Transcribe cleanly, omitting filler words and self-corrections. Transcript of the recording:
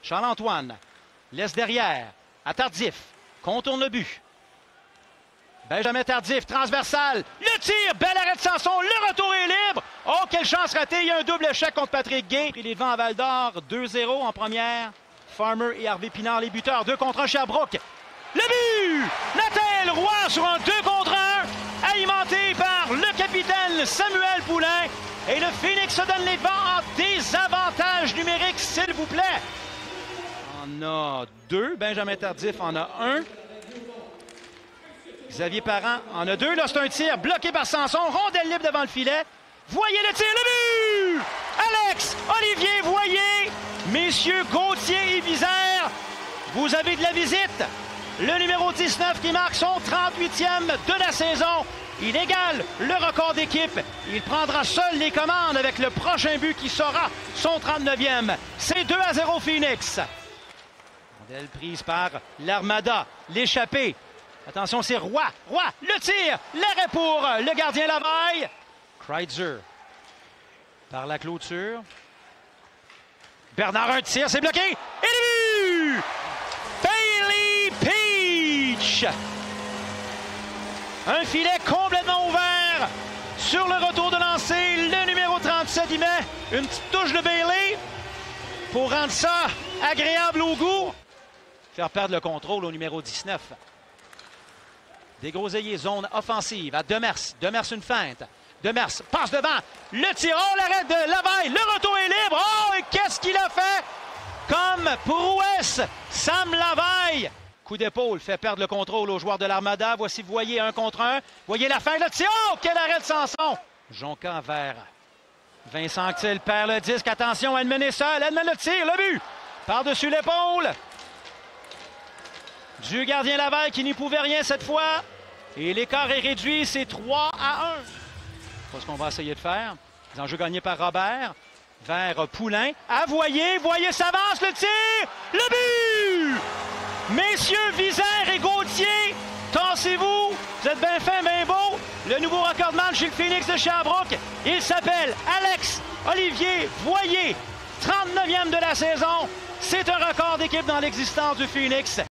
Charles-Antoine laisse derrière à Tardif. Contourne le but. Benjamin Tardif, transversal. Le tir, bel arrêt de Sanson. Le retour est libre. Oh, quelle chance ratée. Il y a un double échec contre Patrick Gay. Il est devant à Val-d'Or, 2-0 en première. Farmer et Harvey Pinard, les buteurs. 2 contre 1 Sherbrooke. Le but! Nathalie Roy sur un 2 contre 1, alimenté par le capitaine Samuel Poulain. Et le Phoenix se donne les devants en désavantage numérique, s'il vous plaît. On a 2. Benjamin Tardif en a 1. Xavier Parent en a 2. Là, c'est un tir bloqué par Sanson. Rondelle libre devant le filet. Voyez le tir, le but! Alex, Olivier, voyez, messieurs Gauthier et Vizère, vous avez de la visite. Le numéro 19 qui marque son 38e de la saison. Il égale le record d'équipe. Il prendra seul les commandes avec le prochain but qui sera son 39e. C'est 2-0 Phoenix. Rondelle prise par l'Armada. L'échappée. Attention, c'est Roy. Roy, le tir. L'arrêt pour le gardien Lavaille. Kreitzer par la clôture. Bernard, un tir, c'est bloqué. Et le but! Bailey Peach! Un filet complètement ouvert sur le retour de lancer. Le numéro 37, il met une petite touche de Bailey pour rendre ça agréable au goût. Faire perdre le contrôle au numéro 19. Desgroseilliers, zone offensive à Demers. Demers, une feinte. Demers passe devant. Le tir. Oh, l'arrêt de Lavaille. Le retour est libre. Oh, et qu'est-ce qu'il a fait? Comme prouesse, Sam Lavaille. Coup d'épaule fait perdre le contrôle aux joueurs de l'Armada. Voici, vous voyez, 1 contre 1. Voyez la fin. Le tir. Oh, quel arrêt de Sanson. Jonca vers Vincent Actil perd le disque. Attention, Edmond est seul. Edmond le tir. Le but. Par-dessus l'épaule du gardien Lavaille qui n'y pouvait rien cette fois. Et l'écart est réduit. C'est 3-1. C'est ce qu'on va essayer de faire. Les enjeux gagnés par Robert vers Poulain. Ah, voyez, s'avance le tir. Le but! Messieurs Vizère et Gauthier, tassez-vous. Vous êtes bien fait, bien beau. Le nouveau recordman chez le Phoenix de Sherbrooke. Il s'appelle Alex Olivier Voyer. 39e de la saison. C'est un record d'équipe dans l'existence du Phoenix.